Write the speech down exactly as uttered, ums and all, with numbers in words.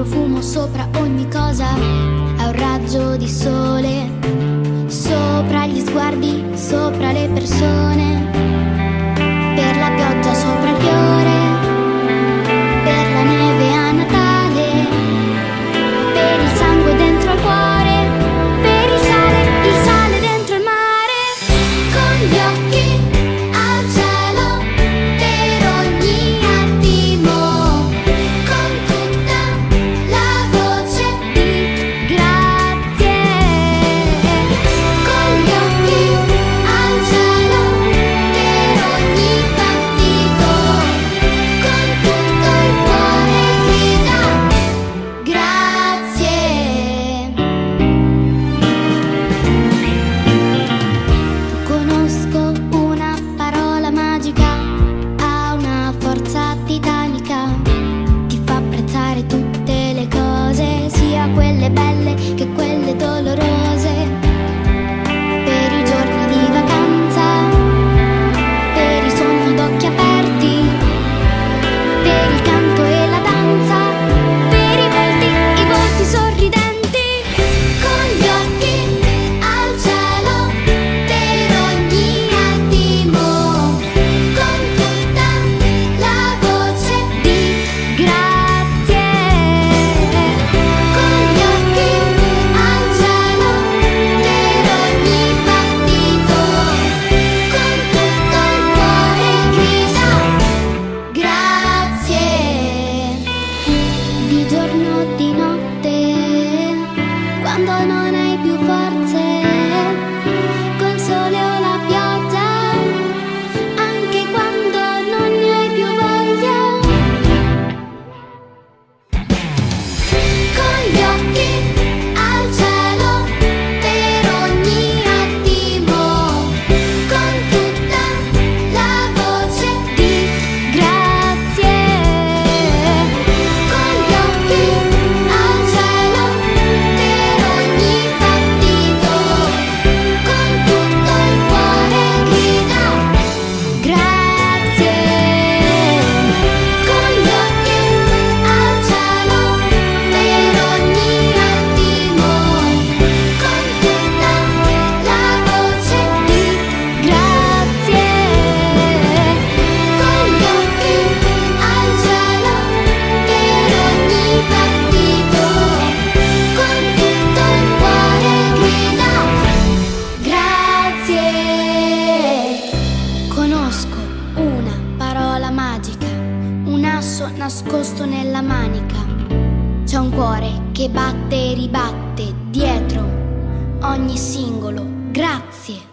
profumo sopra ogni cosa, è un raggio di sole sopra gli sguardi, sopra le persone, per la pioggia sopra il fiore, per la neve a Natale, per il sangue dentro al cuore, per il sale, il sale dentro il mare, con gli occhi al cielo per ogni attimo, con tutta la voce di grazie, con gli occhi al cielo per ogni battito, con tutto il cuore grida grazie. Conosco una parola magica, ha una forza titanica, ti fa apprezzare tutte le cose, sia quelle belle che quelle dolorose, per i giorni di vacanza, per i sogni ad occhi aperti, per il canto e la danza, per i volti, i volti sorridenti, con gli occhi al cielo per ogni attimo, con tutta la voce di grazie, con gli occhi al cielo per ogni battito, con tutto il cuore grida grazie. Di giorno o di notte, quando non hai più forze, col sole o la pioggia, anche quando non ne hai più voglia, con gli occhi al cielo per ogni attimo, con tutta la voce di grazie, con gli occhi al cielo per ogni battito, con tutto il cuore grida grazie, con gli occhi al cielo per ogni attimo, con tutta la voce di grazie, con gli occhi al cielo per ogni battito, con tutto il cuore grida grazie. Conosco una parola magica, un asso nascosto nella manica, c'è un cuore che batte e ribatte dietro ogni singolo grazie.